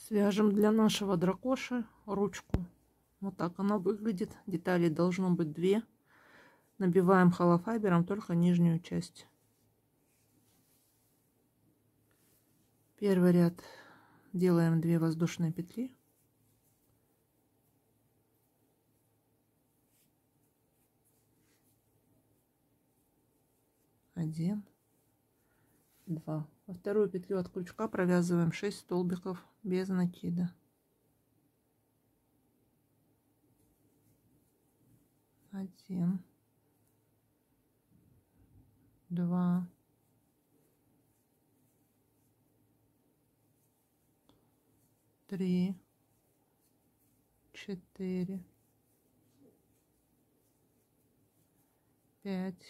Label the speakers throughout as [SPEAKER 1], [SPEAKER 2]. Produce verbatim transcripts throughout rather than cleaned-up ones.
[SPEAKER 1] Свяжем для нашего дракоши ручку. Вот так она выглядит. Деталей должно быть две. Набиваем холофайбером только нижнюю часть. Первый ряд делаем две воздушные петли. Один, два. Во вторую петлю от крючка провязываем шесть столбиков без накида. Один, два, три, четыре, пять,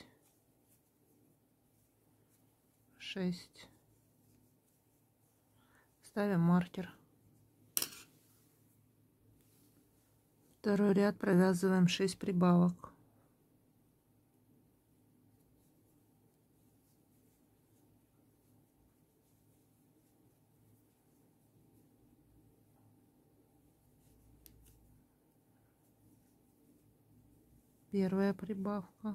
[SPEAKER 1] шесть. Ставим маркер. Второй ряд провязываем шесть прибавок. Первая прибавка.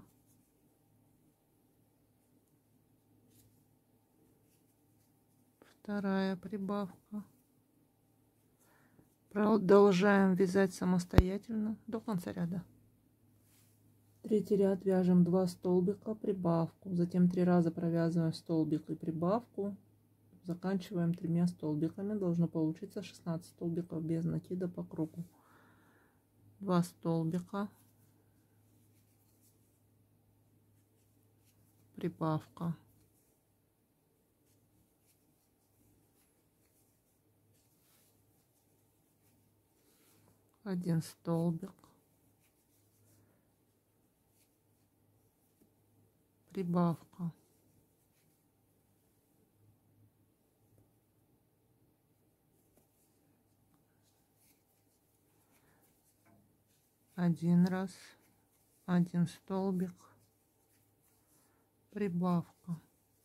[SPEAKER 1] Вторая прибавка. Продолжаем вязать самостоятельно до конца ряда. Третий ряд вяжем два столбика, прибавку, затем три раза провязываем столбик и прибавку, заканчиваем тремя столбиками. Должно получиться шестнадцать столбиков без накида по кругу. два столбика, прибавка, один столбик, прибавка, один раз, один столбик, прибавка,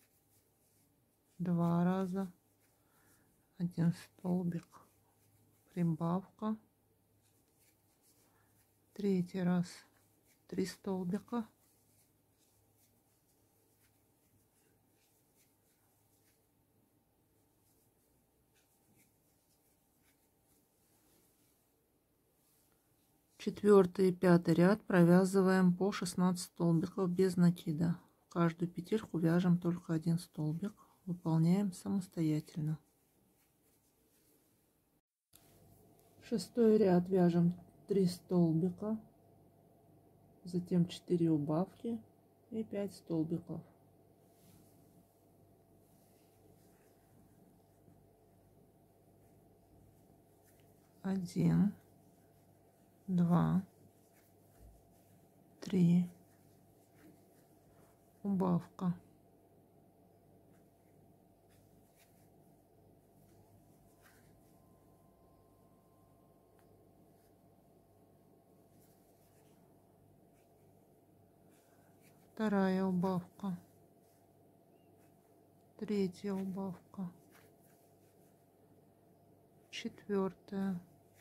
[SPEAKER 1] два раза, один столбик, прибавка, третий раз, три столбика, четвертый и пятый ряд провязываем по шестнадцать столбиков без накида. В каждую петельку вяжем только один столбик. Выполняем самостоятельно. Шестой ряд вяжем три столбика, затем четыре убавки и пять столбиков. Один, два, три, убавка, вторая убавка, третья убавка, четвертая.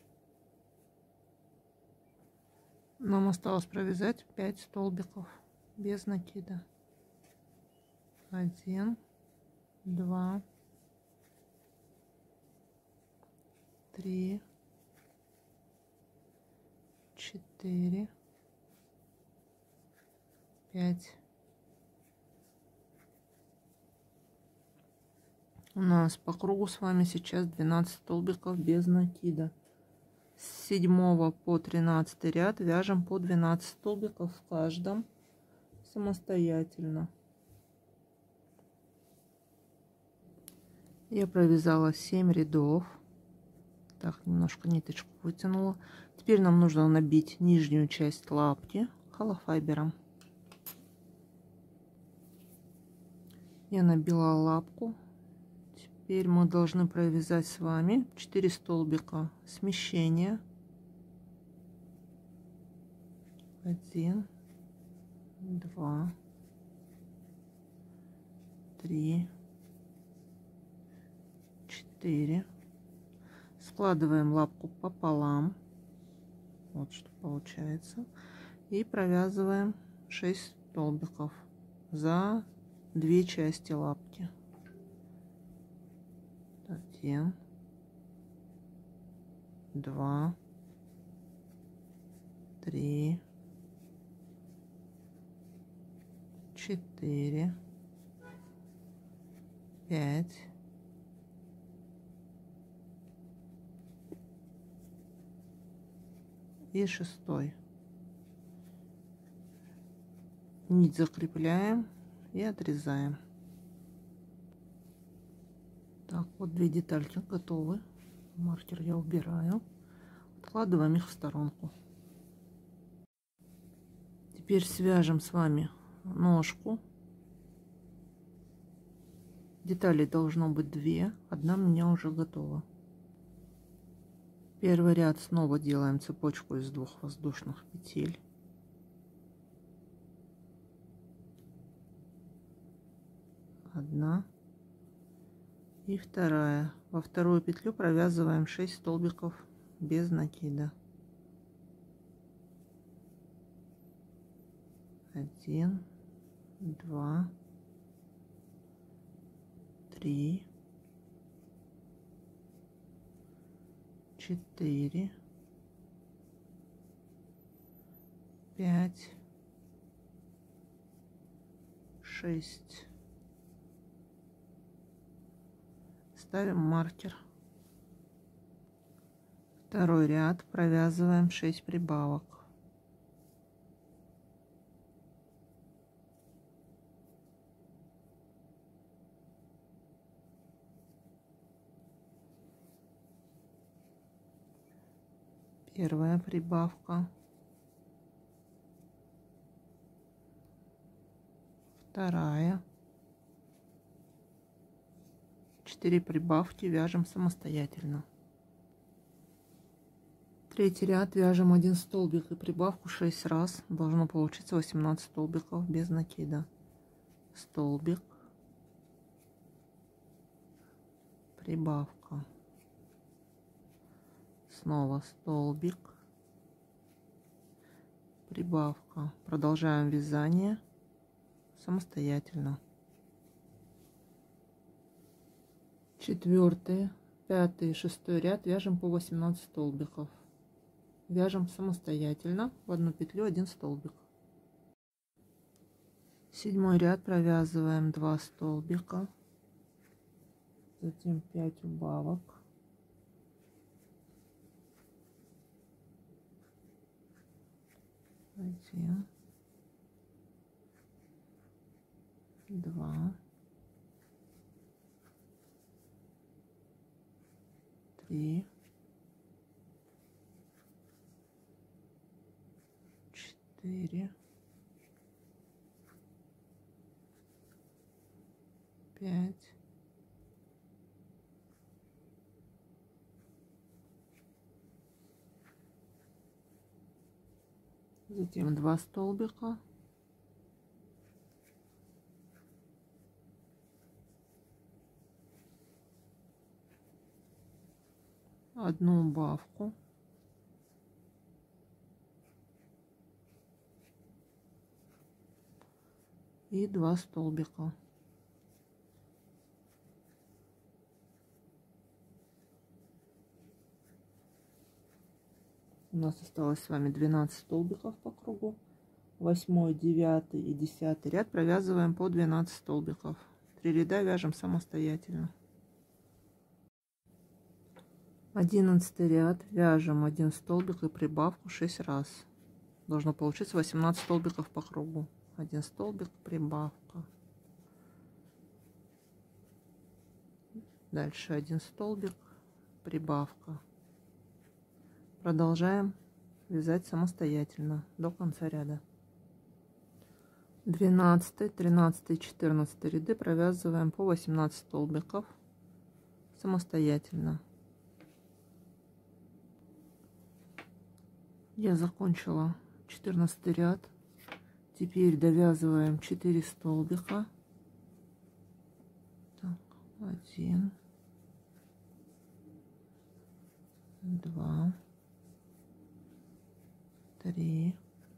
[SPEAKER 1] Нам осталось провязать пять столбиков без накида. Один, два, три, четыре, пять. У нас по кругу с вами сейчас двенадцать столбиков без накида. С седьмого по тринадцатый ряд вяжем по двенадцать столбиков в каждом самостоятельно. Я провязала семь рядов. Так, немножко ниточку вытянула. Теперь нам нужно набить нижнюю часть лапки холофайбером. Я набила лапку. Теперь мы должны провязать с вами четыре столбика смещения. Один, два, три, четыре. Складываем лапку пополам. Вот что получается. И провязываем шесть столбиков за две части лапки. Один, два, три, четыре, пять, и шестой. Нить закрепляем и отрезаем. Так, вот две детальки готовы. Маркер я убираю. Откладываем их в сторонку. Теперь свяжем с вами ножку. Деталей должно быть две. Одна у меня уже готова. Первый ряд снова делаем цепочку из двух воздушных петель. Одна и вторая. Во вторую петлю провязываем шесть столбиков без накида. Один, два, три, четыре, пять, шесть. Ставим маркер. Второй ряд провязываем шесть прибавок. Первая прибавка, вторая, четыре прибавки вяжем самостоятельно. Третий ряд вяжем один столбик и прибавку шесть раз. Должно получиться восемнадцать столбиков без накида. Столбик, прибавка, снова столбик, прибавка. Продолжаем вязание самостоятельно. Четвертый, пятый и шестой ряд вяжем по восемнадцать столбиков. Вяжем самостоятельно в одну петлю один столбик. Седьмой ряд провязываем два столбика, затем пять убавок, один, два, три, четыре, пять, затем два столбика, одну убавку, и два столбика. У нас осталось с вами двенадцать столбиков по кругу. Восьмой, девятый и десятый ряд провязываем по двенадцать столбиков. Три ряда вяжем самостоятельно. Одиннадцатый ряд вяжем один столбик и прибавку шесть раз. Должно получиться восемнадцать столбиков по кругу. Один столбик, прибавка. Дальше один столбик, прибавка. Продолжаем вязать самостоятельно до конца ряда. двенадцатый, тринадцатый, четырнадцатый ряды провязываем по восемнадцать столбиков самостоятельно. Я закончила четырнадцатый ряд. Теперь довязываем четыре столбика. Так, один, два, три,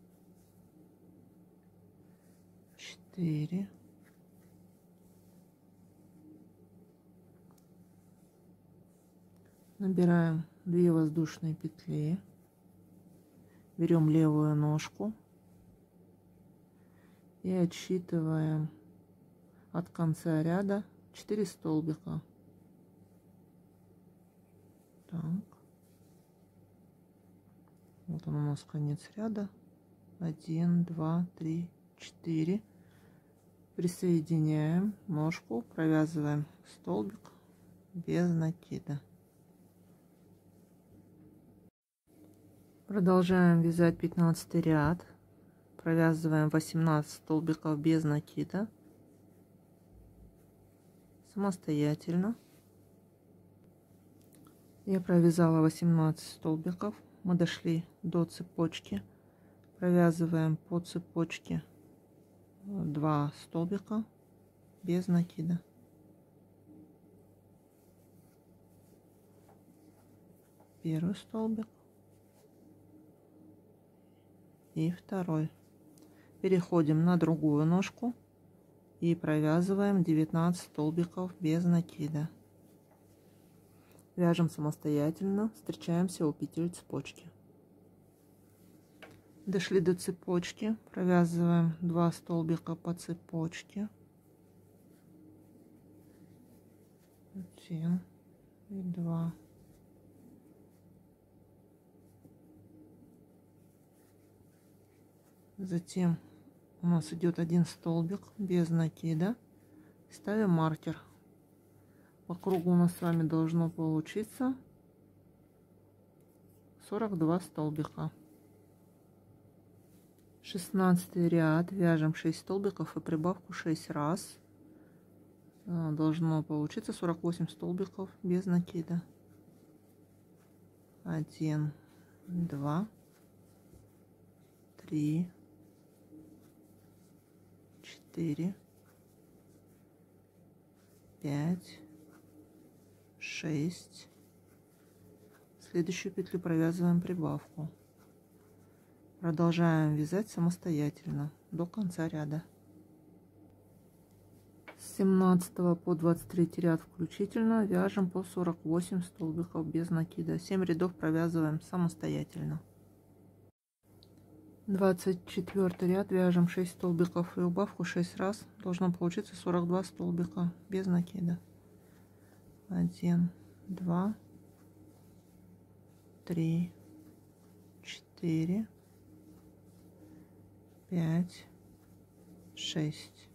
[SPEAKER 1] четыре, набираем две воздушные петли, берем левую ножку и отсчитываем от конца ряда четыре столбика. Так. Вот он у нас конец ряда. один, два, три, четыре. Присоединяем ножку, провязываем столбик без накида. Продолжаем вязать пятнадцатый ряд. Провязываем восемнадцать столбиков без накида. Самостоятельно. Я провязала восемнадцать столбиков. Мы дошли до цепочки. Провязываем по цепочке два столбика без накида. Первый столбик и второй. Переходим на другую ножку и провязываем девятнадцать столбиков без накида. Вяжем самостоятельно, встречаемся у петель цепочки. Дошли до цепочки, провязываем два столбика по цепочке. Один и два. Затем у нас идет один столбик без накида. Ставим маркер. По кругу у нас с вами должно получиться сорок два столбика. шестнадцатый ряд. Вяжем шесть столбиков и прибавку шесть раз. Должно получиться сорок восемь столбиков без накида. один, два, три, четыре, пять, шесть. Следующую петлю провязываем прибавку. Продолжаем вязать самостоятельно до конца ряда. С семнадцатого по двадцать третий ряд включительно вяжем по сорок восемь столбиков без накида. семь рядов провязываем самостоятельно. двадцать четвёртый ряд. Вяжем шесть столбиков и убавку шесть раз. Должно получиться сорок два столбика без накида. один, два, три, четыре, пять, шесть.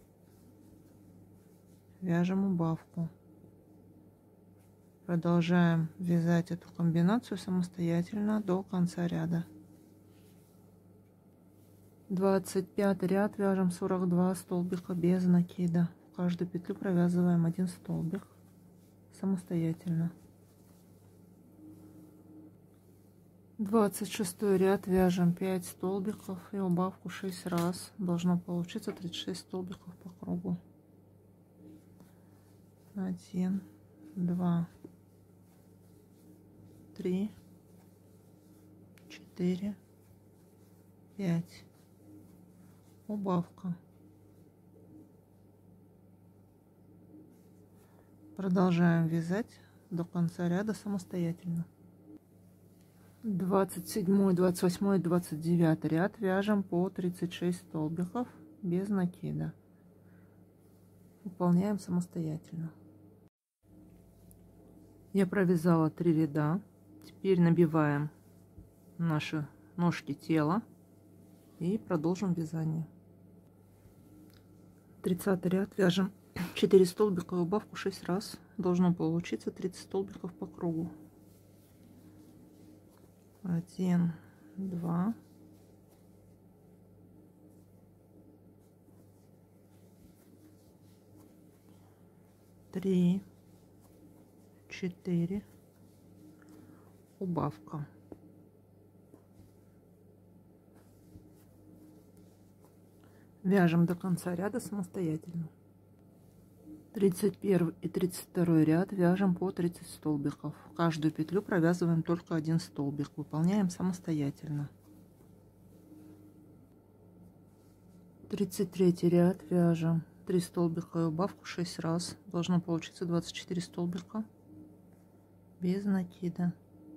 [SPEAKER 1] Вяжем убавку. Продолжаем вязать эту комбинацию самостоятельно до конца ряда. двадцать пятый ряд. Вяжем сорок два столбика без накида. В каждую петлю провязываем один столбик самостоятельно. двадцать шестой ряд. Вяжем пять столбиков и убавку шесть раз. Должно получиться тридцать шесть столбиков по кругу. один, два, три, четыре, пять. Убавка. Продолжаем вязать до конца ряда самостоятельно. двадцать седьмой, двадцать восьмой, двадцать девятый ряд. Вяжем по тридцать шесть столбиков без накида. Выполняем самостоятельно. Я провязала три ряда. Теперь набиваем наши ножки тела и продолжим вязание. тридцатый ряд. Вяжем четыре столбика и убавку шесть раз. Должно получиться тридцать столбиков по кругу. один, два, три, четыре. Убавка. Вяжем до конца ряда самостоятельно. тридцать первый и тридцать второй ряд вяжем по тридцать столбиков. Каждую петлю провязываем только один столбик. Выполняем самостоятельно. тридцать третий ряд вяжем три столбика и убавку шесть раз. Должно получиться двадцать четыре столбика без накида.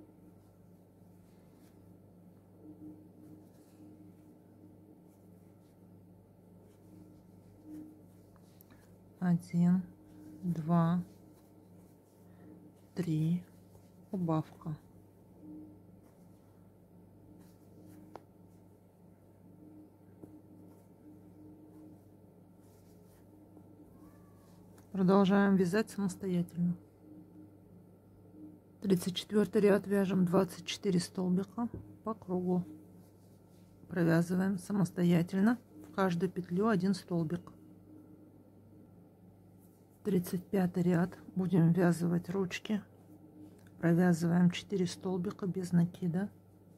[SPEAKER 1] Один, два, три, убавка. Продолжаем вязать самостоятельно. тридцать четвёртый ряд вяжем двадцать четыре столбика по кругу. Провязываем самостоятельно в каждую петлю один столбик. тридцать пятый ряд будем ввязывать ручки. Провязываем четыре столбика без накида.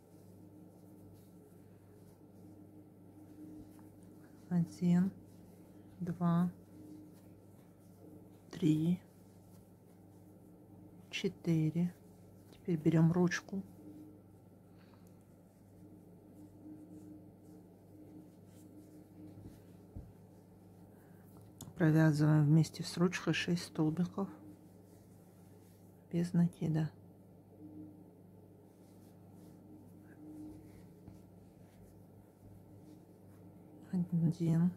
[SPEAKER 1] Один, два, три, четыре. Теперь берем ручку. Провязываем вместе с ручкой шесть столбиков без накида. Один,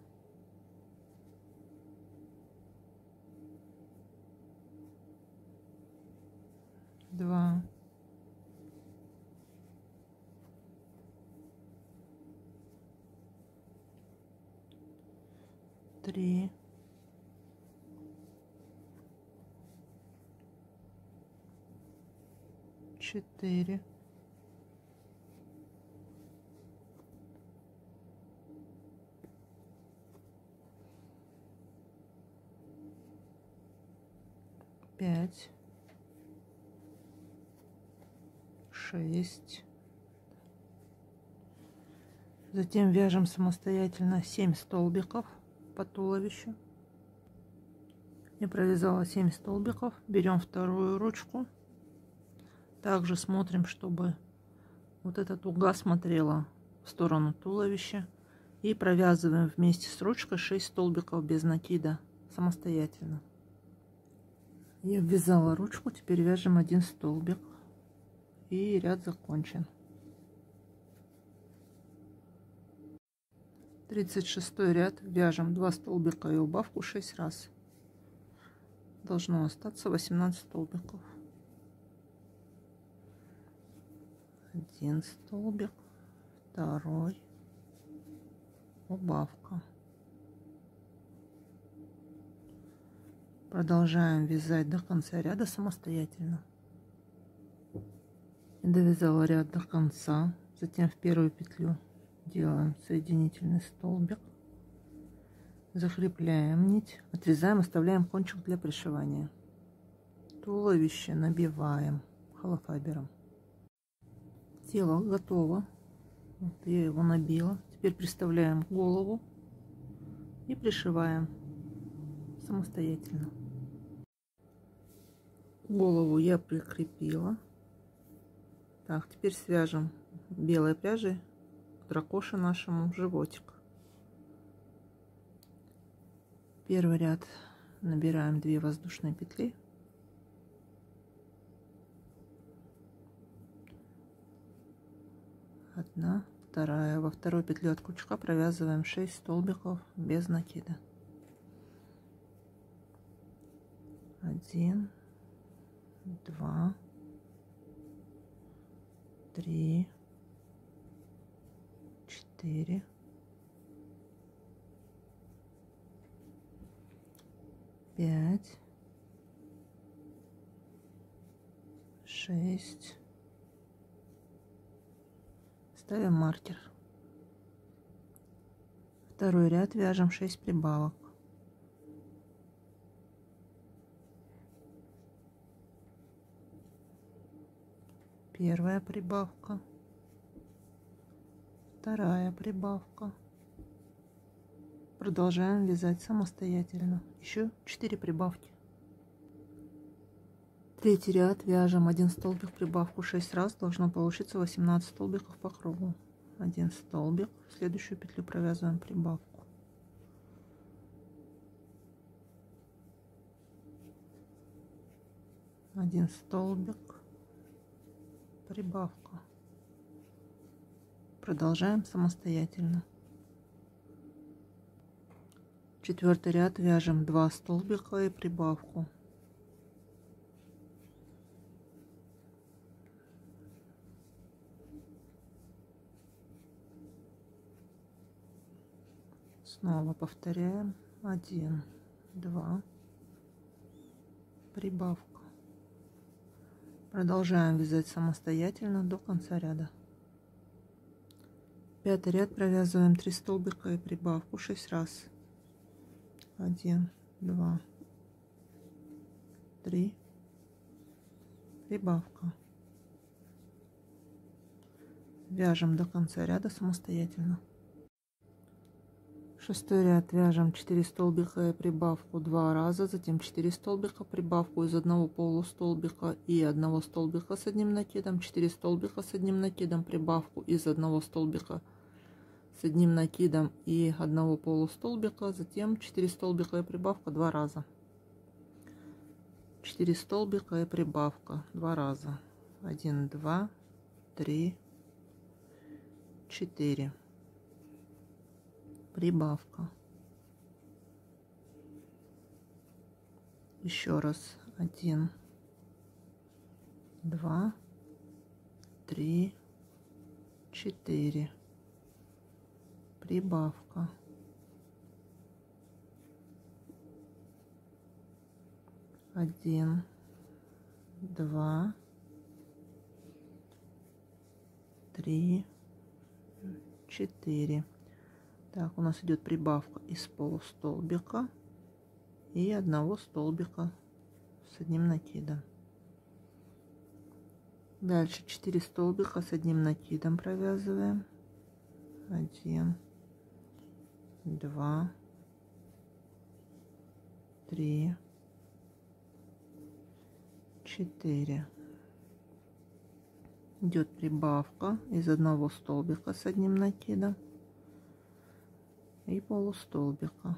[SPEAKER 1] два, три, четыре, пять, шесть. Затем вяжем самостоятельно семь столбиков по туловищу. Я провязала семь столбиков. Берем вторую ручку. Также смотрим, чтобы вот эта дуга смотрела в сторону туловища. И провязываем вместе с ручкой шесть столбиков без накида самостоятельно. Я ввязала ручку, теперь вяжем один столбик. И ряд закончен. тридцать шестой ряд вяжем два столбика и убавку шесть раз. Должно остаться восемнадцать столбиков. Один столбик, второй, убавка. Продолжаем вязать до конца ряда самостоятельно. Довязала ряд до конца, затем в первую петлю делаем соединительный столбик, закрепляем нить, отрезаем, оставляем кончик для пришивания. Туловище набиваем холофайбером. Тело готово, вот я его набила. Теперь приставляем голову и пришиваем самостоятельно. Голову я прикрепила. Так, теперь свяжем белой пряжей к дракоше нашему животик. Первый ряд набираем две воздушные петли. Одна, вторая. Во второй петлю от крючка провязываем шесть столбиков без накида. Один, два, три, четыре, пять, шесть. Ставим маркер. Второй ряд вяжем шесть прибавок. Первая прибавка, вторая прибавка, Продолжаем вязать самостоятельно. Еще четыре прибавки. Третий ряд вяжем один столбик, прибавку шесть раз, должно получиться восемнадцать столбиков по кругу. Один столбик, в следующую петлю провязываем прибавку. Один столбик, прибавка. Продолжаем самостоятельно. Четвертый ряд вяжем два столбика и прибавку. Снова повторяем. Один, два, прибавка. Продолжаем вязать самостоятельно до конца ряда. Пятый ряд провязываем три столбика и прибавку шесть раз. Один, два, три, прибавка. Вяжем до конца ряда самостоятельно. Шестой ряд вяжем четыре столбика и прибавку два раза, затем четыре столбика, прибавку из одного полустолбика и одного столбика с одним накидом, четыре столбика с одним накидом, прибавку из одного столбика с одним накидом и одного полустолбика, затем четыре столбика и прибавка два раза. четыре столбика и прибавка два раза. один, два, три, четыре. Прибавка. Еще раз. один, два, три, четыре. Прибавка. Один, два, три, четыре. Так, у нас идет прибавка из полустолбика и одного столбика с одним накидом. Дальше четыре столбика с одним накидом провязываем. Один, два, три, четыре. Идет прибавка из одного столбика с одним накидом и полустолбика.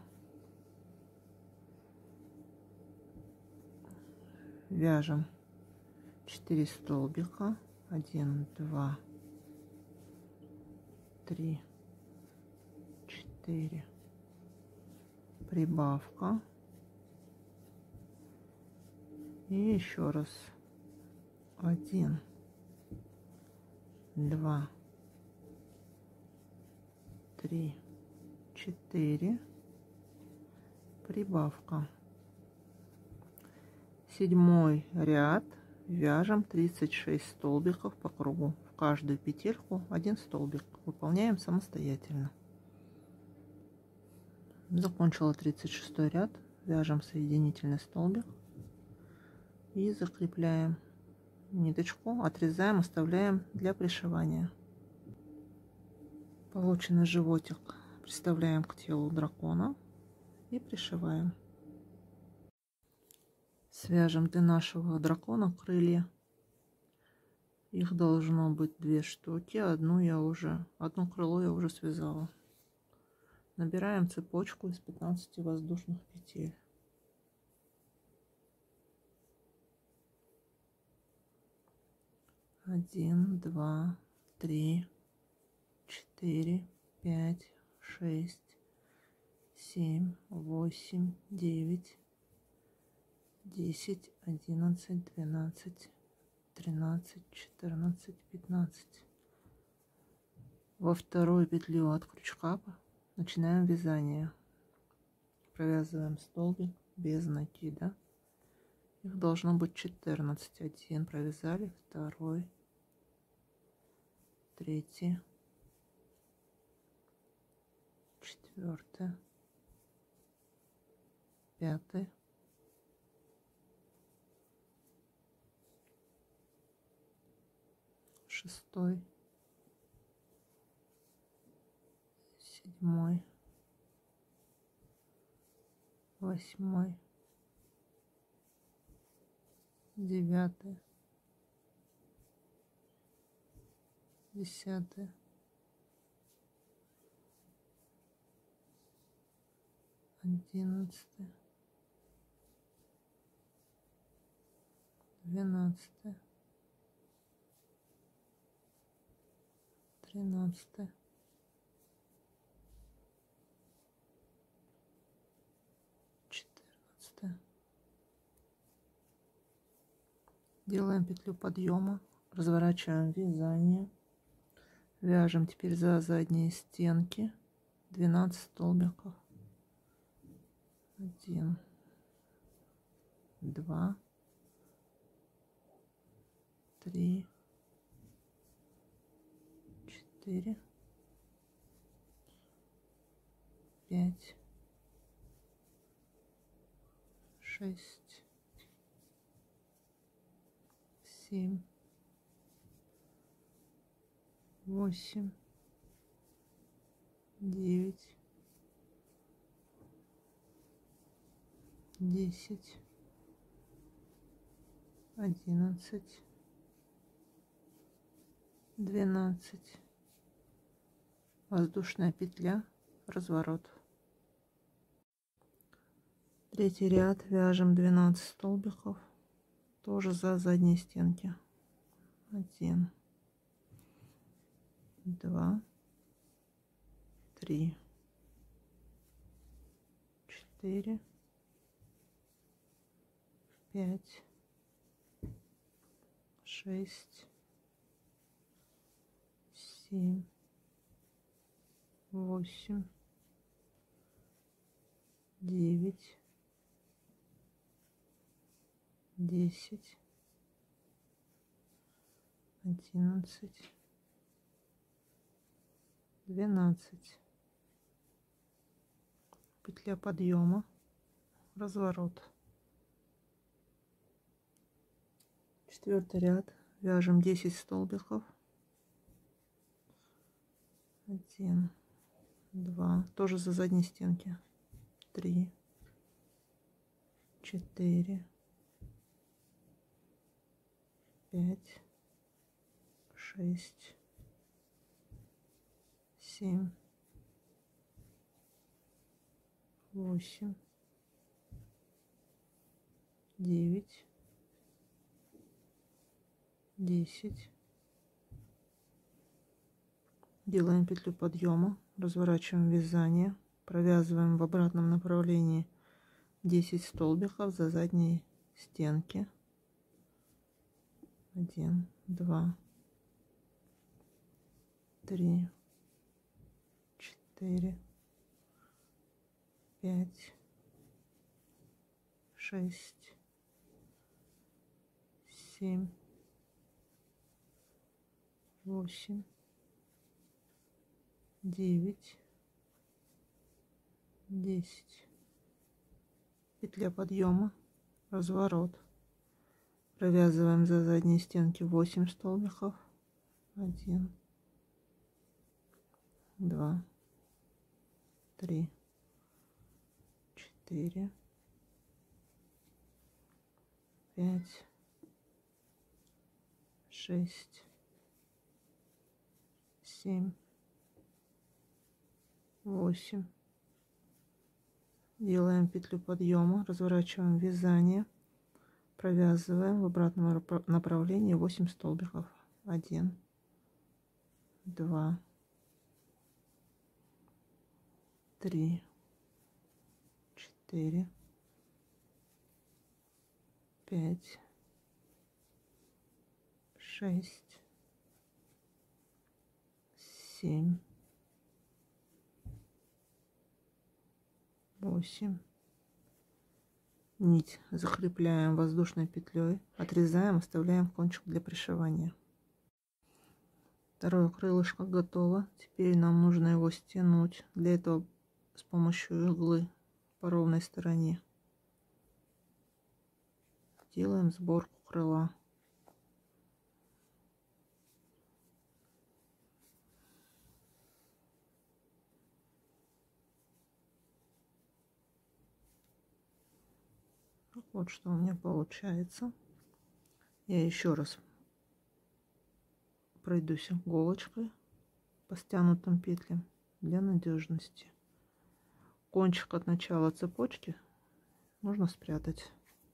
[SPEAKER 1] Вяжем четыре столбика. один, два, три, четыре. Прибавка. И еще раз. один, два, три, четыре. Прибавка. Седьмой ряд вяжем тридцать шесть столбиков по кругу. В каждую петельку один столбик. Выполняем самостоятельно. Закончила тридцать шестой ряд. Вяжем соединительный столбик и закрепляем ниточку, отрезаем, оставляем для пришивания. Полученный животик приставляем к телу дракона и пришиваем. Свяжем для нашего дракона крылья. Их должно быть две штуки. Одну я уже, одно крыло я уже связала. Набираем цепочку из пятнадцати воздушных петель. Один, два, три, четыре, пять, шесть, семь, восемь, девять, десять, одиннадцать, двенадцать, тринадцать, четырнадцать, пятнадцать. Во вторую петлю от крючка начинаем вязание. Провязываем столбик без накида. Их должно быть четырнадцать. Один провязали, второй, третий, четвертый, пятый, шестой, седьмой, восьмой, девятый, десятый, одиннадцатый, двенадцатый, тринадцатый, четырнадцатый. Делаем петлю подъема, разворачиваем вязание, вяжем теперь за задние стенки двенадцать столбиков. Один, два, три, четыре, пять, шесть, семь, восемь, девять, десять, одиннадцать, двенадцать. Воздушная петля, разворот. Третий ряд вяжем двенадцать столбиков, тоже за задние стенки. Один, два, три, четыре, пять, шесть, семь, восемь, девять, десять, одиннадцать, двенадцать. Петля подъема, разворот. Четвертый ряд вяжем десять столбиков. Один, два, тоже за задние стенки. Три, четыре, пять, шесть, семь, восемь, девять, десять. Делаем петлю подъема, разворачиваем вязание, провязываем в обратном направлении десять столбиков за задние стенки. Один, два, три, четыре, пять, шесть, семь, восемь, девять, десять. Петля подъема, разворот. Провязываем за задние стенки восемь столбиков. Один, два, три, четыре, пять, шесть, семь, восемь. Делаем петлю подъема, разворачиваем вязание, провязываем в обратном направлении восемь столбиков. Один, два, три, четыре, пять, шесть, семь, восемь. Нить закрепляем воздушной петлей, отрезаем, оставляем кончик для пришивания. Второе крылышко готово. Теперь нам нужно его стянуть. Для этого с помощью иглы по ровной стороне делаем сборку крыла. Вот что у меня получается. Я еще раз пройдусь иголочкой по стянутым петлям для надежности. Кончик от начала цепочки нужно спрятать.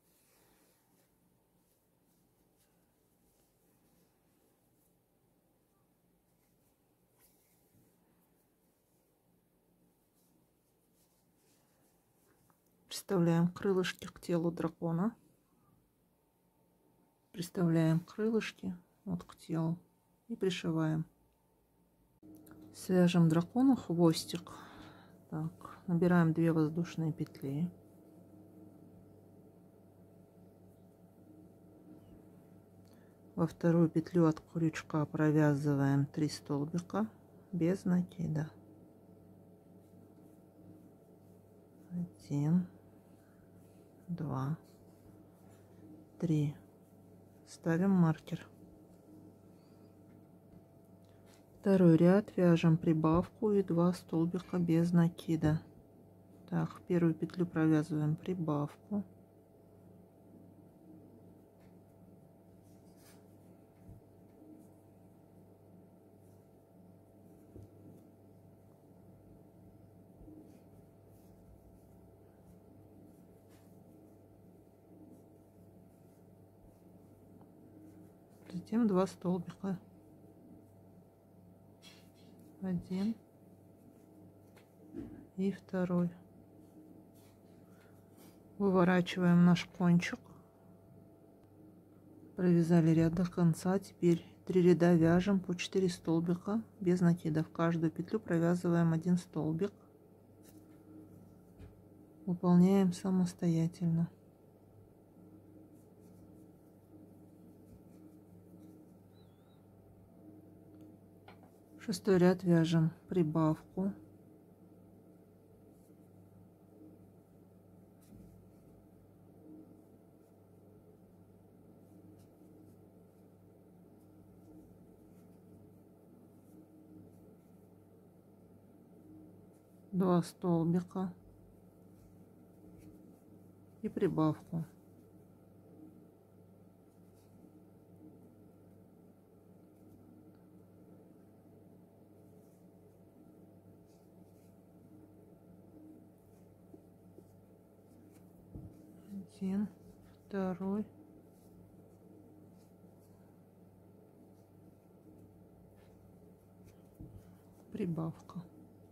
[SPEAKER 1] Приставляем крылышки к телу дракона. Приставляем крылышки вот к телу и пришиваем. Свяжем дракону хвостик. Так, набираем две воздушные петли. Во вторую петлю от крючка провязываем три столбика без накида. Один, два, три. Ставим маркер. Второй ряд вяжем прибавку и два столбика без накида. Так, в первую петлю провязываем прибавку. Затем два столбика. Один и второй. Выворачиваем наш кончик. Провязали ряд до конца. Теперь три ряда вяжем по четыре столбика без накида. В каждую петлю провязываем один столбик. Выполняем самостоятельно. Шестой ряд вяжем прибавку. Два столбика и прибавку. Один, второй, прибавка.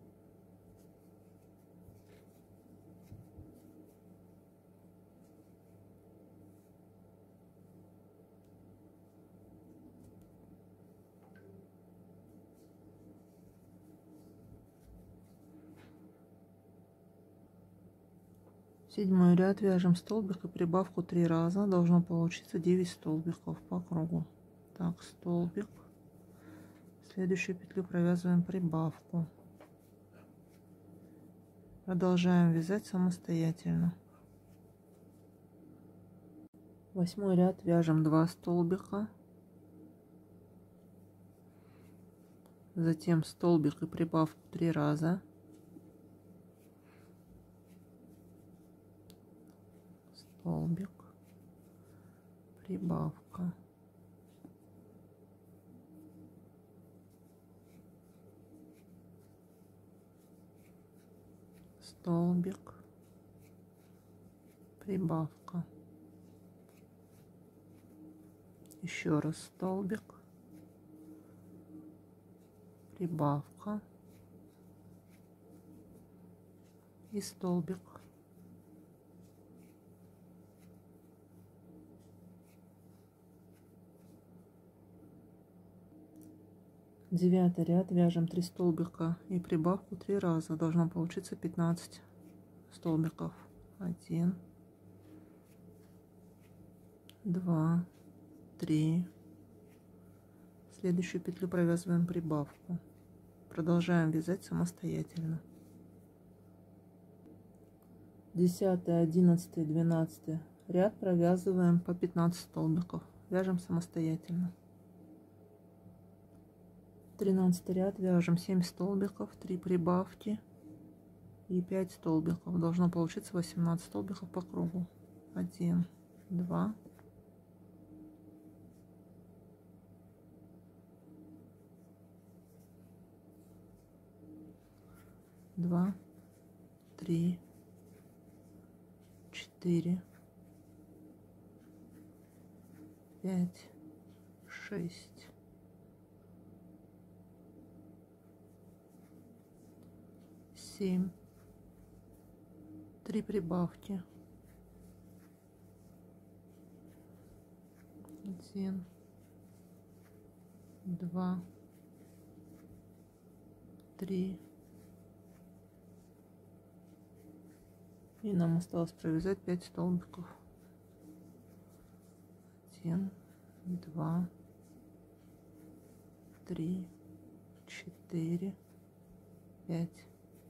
[SPEAKER 1] Седьмой ряд вяжем столбик и прибавку три раза. Должно получиться девять столбиков по кругу. Так, столбик. В следующую петлю провязываем прибавку. Продолжаем вязать самостоятельно. Восьмой ряд вяжем два столбика. Затем столбик и прибавку три раза. Столбик, прибавка, столбик, прибавка, еще раз столбик, прибавка и столбик. Девятый ряд вяжем три столбика и прибавку три раза. Должно получиться пятнадцать столбиков. Один, два, три. Следующую петлю провязываем прибавку. Продолжаем вязать самостоятельно. Десятый, одиннадцатый, двенадцатый ряд провязываем по пятнадцать столбиков. Вяжем самостоятельно. тринадцатый ряд вяжем семь столбиков, три прибавки и пять столбиков. Должно получиться восемнадцать столбиков по кругу. один, два, два, три, четыре, пять, шесть, семь, три прибавки, один, два, три, и нам осталось провязать пять столбиков. Один, два, три, четыре, пять.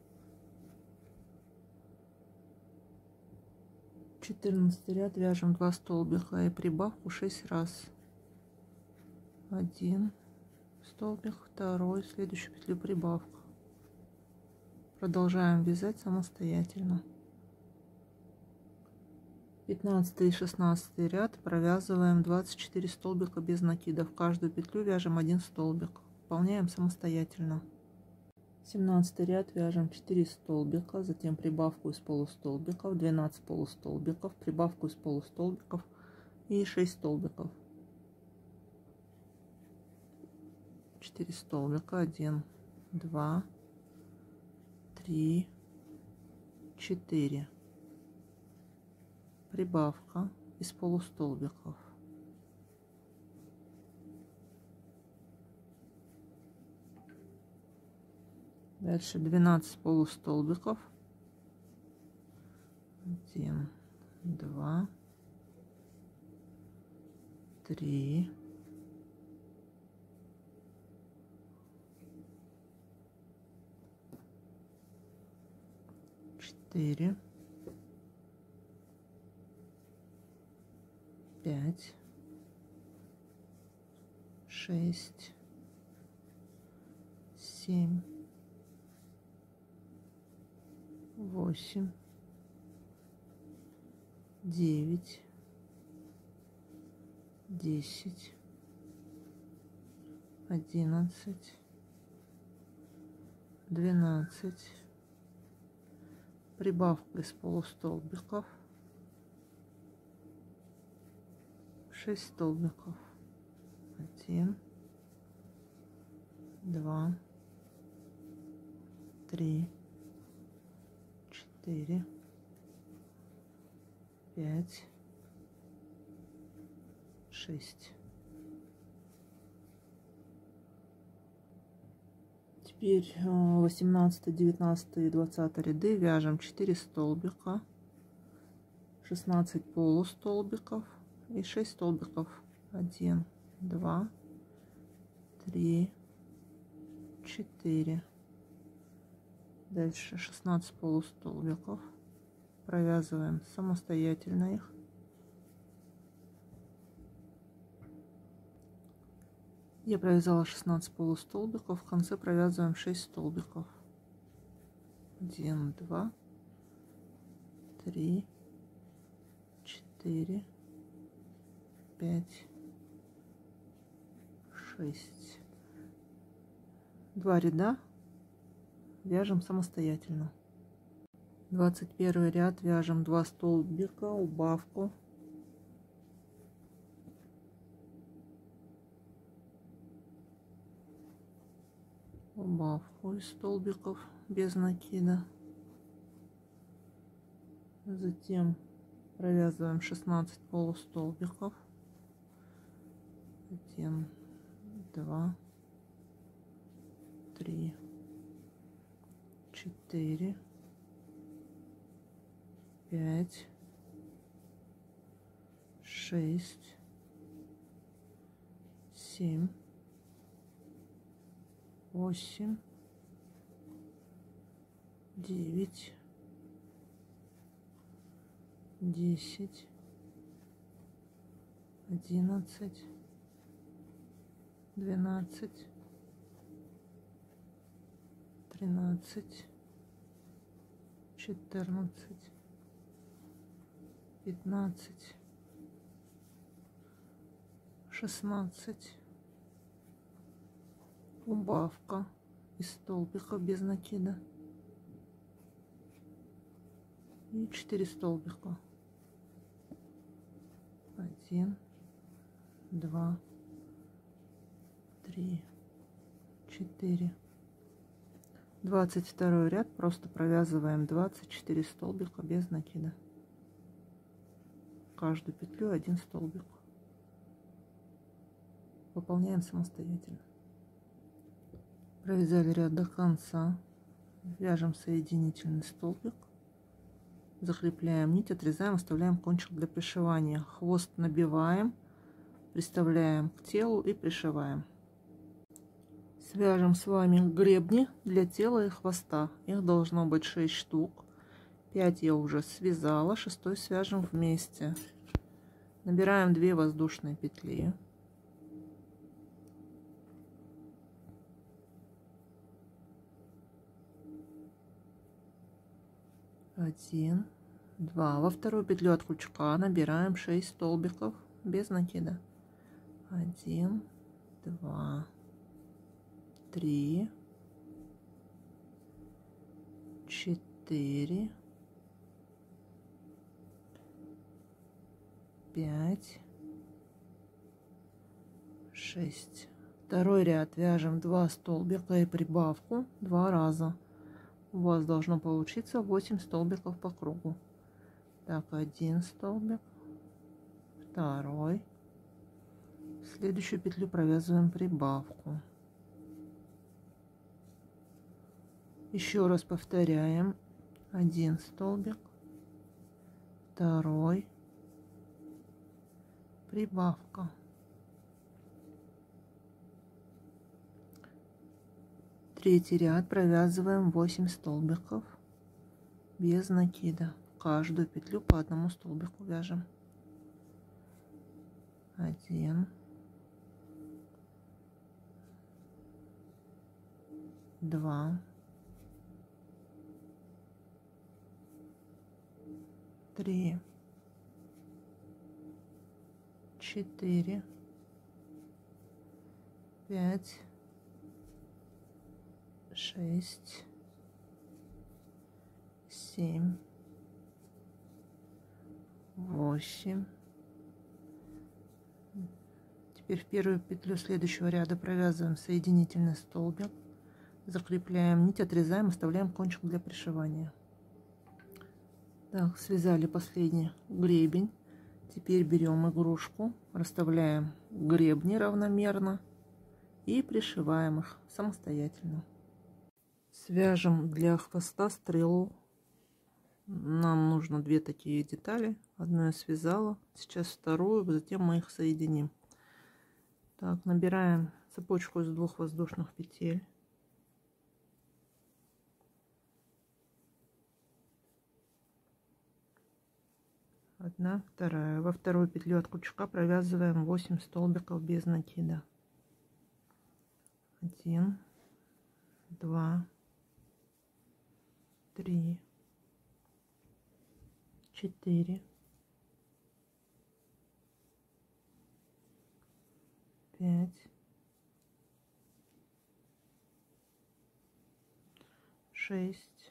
[SPEAKER 1] четырнадцатый ряд вяжем два столбика и прибавку шесть раз. Один столбик, второй, следующую петлю прибавка. Продолжаем вязать самостоятельно. пятнадцатый и шестнадцатый ряд провязываем двадцать четыре столбика без накида. В каждую петлю вяжем один столбик. Выполняем самостоятельно. семнадцатый ряд вяжем четыре столбика, затем прибавку из полустолбиков, двенадцать полустолбиков, прибавку из полустолбиков и шесть столбиков. четыре столбика, один, два, три, четыре. Прибавка из полустолбиков. Дальше двенадцать полустолбиков. один, два, три, четыре, пять, шесть, семь, восемь, девять, десять, одиннадцать, двенадцать. Прибавка из полустолбиков, шесть столбиков. Один, два, три, четыре, пять, шесть. Теперь восемнадцатый, девятнадцатый и двадцатый ряды вяжем четыре столбика, шестнадцать полустолбиков и шесть столбиков. один, два, три, четыре. Дальше шестнадцать полустолбиков. Провязываем самостоятельно их. Я провязала шестнадцать полустолбиков, в конце провязываем шесть столбиков. один, два, три, четыре, пять, шесть. Два ряда вяжем самостоятельно. двадцать первый ряд вяжем два столбика, убавку. Убавку из столбиков без накида. Затем провязываем шестнадцать полустолбиков. один, два, три, четыре, пять, шесть, семь, восемь, девять, десять, одиннадцать, двенадцать, тринадцать, четырнадцать, пятнадцать, шестнадцать, убавка из столбика без накида и четыре столбика. Один, два, три, четыре. Двадцать второй ряд, просто провязываем двадцать четыре столбика без накида. Каждую петлю один столбик. Выполняем самостоятельно. Провязали ряд до конца, вяжем соединительный столбик, закрепляем нить, отрезаем, оставляем кончик для пришивания. Хвост набиваем, приставляем к телу и пришиваем. Свяжем с вами гребни для тела и хвоста. Их должно быть шесть штук. пять я уже связала, шестой свяжем вместе. Набираем две воздушные петли. Один, два. Во вторую петлю от крючка набираем шесть столбиков без накида. Один, два, три, четыре, пять, шесть. Второй ряд вяжем два столбика и прибавку два раза. У вас должно получиться восемь столбиков по кругу. Так, один столбик, второй. В следующую петлю провязываем прибавку. Еще раз повторяем. Один столбик, второй, прибавка. Третий ряд провязываем восемь столбиков без накида. Каждую петлю по одному столбику вяжем. Один, два, три, четыре, пять, шесть, семь, восемь. Теперь в первую петлю следующего ряда провязываем соединительный столбик, закрепляем нить, отрезаем, оставляем кончик для пришивания. Так, связали последний гребень. Теперь берем игрушку, расставляем гребни равномерно и пришиваем их самостоятельно. Свяжем для хвоста стрелу. Нам нужно две такие детали. Одну я связала, сейчас вторую, затем мы их соединим. Так, набираем цепочку из двух воздушных петель. Одна, вторая. Во вторую петлю от крючка провязываем восемь столбиков без накида. Один, два, три, четыре, пять, шесть,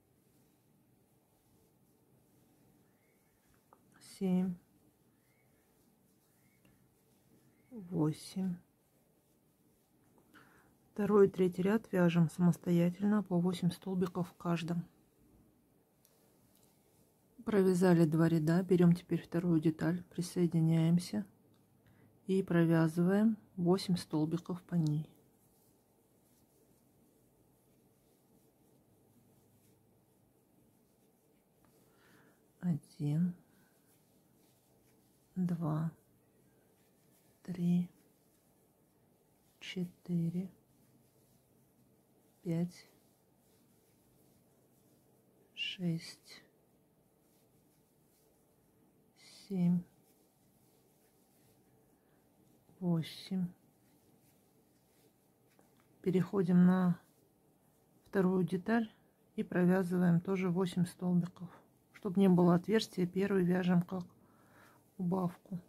[SPEAKER 1] семь, восемь. Второй и третий ряд вяжем самостоятельно по восемь столбиков в каждом. Провязали два ряда, берем теперь вторую деталь, присоединяемся и провязываем восемь столбиков по ней. Один, два, три, четыре, пять, шесть, семь, восемь. Переходим на вторую деталь и провязываем тоже восемь столбиков, Чтобы не было отверстия, первый вяжем как убавку.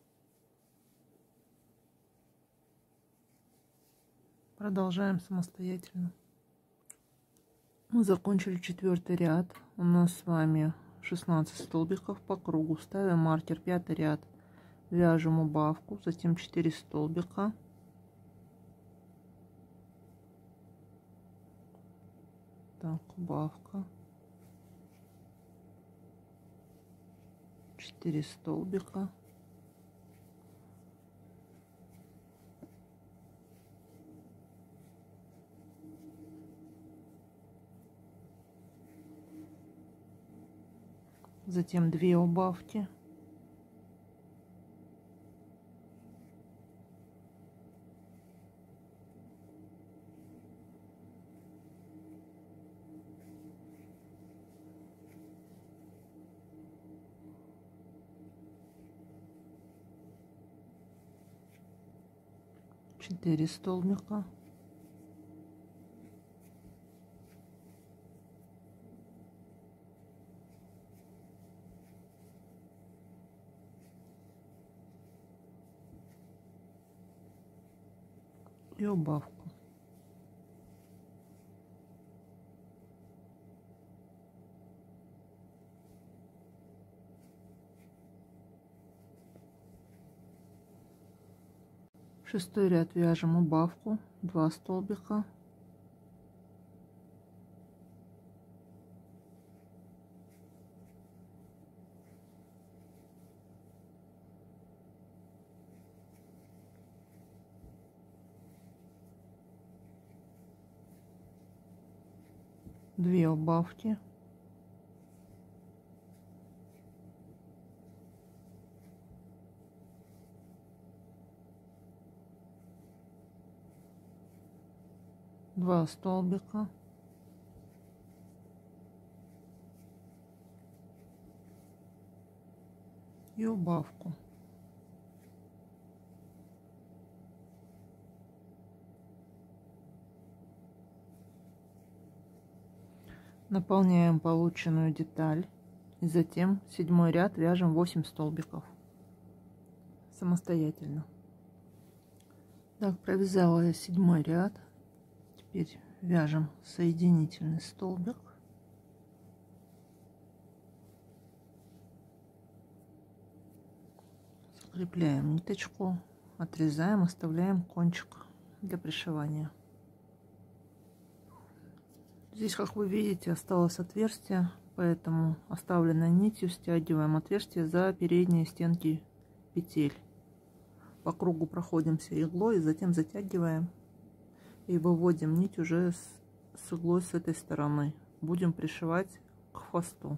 [SPEAKER 1] Продолжаем самостоятельно. Мы закончили четвертый ряд. У нас с вами шестнадцать столбиков по кругу. Ставим маркер, пятый ряд, вяжем убавку, затем четыре столбика. Так, убавка. четыре столбика. Затем две убавки. четыре столбика. И убавку. Шестой ряд вяжем убавку, два столбика. Две убавки. Два столбика. И убавку. Наполняем полученную деталь. И затем седьмой ряд вяжем восемь столбиков самостоятельно. Так, провязала я седьмой ряд. Теперь вяжем соединительный столбик. Закрепляем ниточку, отрезаем, оставляем кончик для пришивания. Здесь, как вы видите, осталось отверстие, поэтому оставленной нитью стягиваем отверстие за передние стенки петель. По кругу проходимся иглой и затем затягиваем и выводим нить уже с, с иглой с этой стороны. Будем пришивать к хвосту.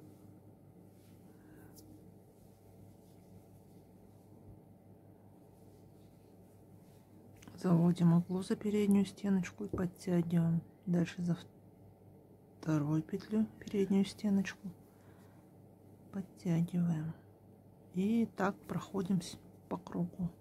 [SPEAKER 1] Заводим иглу за переднюю стеночку и подтягиваем. Дальше за вторую петлю переднюю стеночку подтягиваем. И так проходимся по кругу.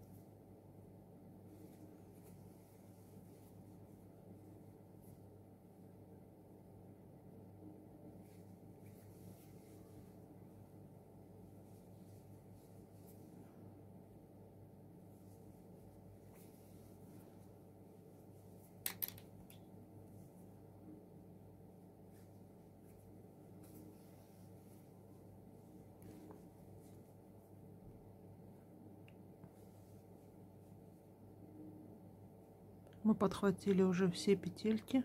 [SPEAKER 1] Мы подхватили уже все петельки.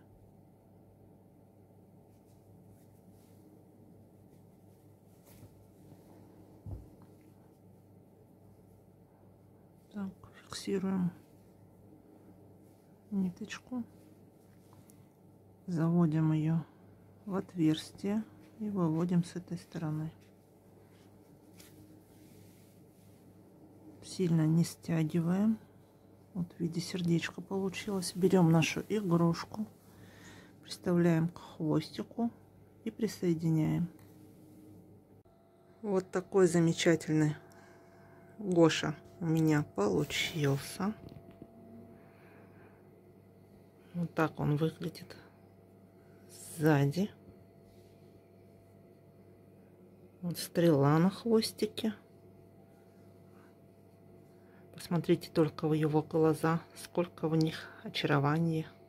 [SPEAKER 1] Так, фиксируем ниточку, заводим ее в отверстие и выводим с этой стороны. Сильно не стягиваем. Вот в виде сердечка получилось. Берем нашу игрушку, приставляем к хвостику и присоединяем. Вот такой замечательный Гоша у меня получился. Вот так он выглядит сзади. Вот стрела на хвостике. Посмотрите только в его глаза, сколько в них очарования.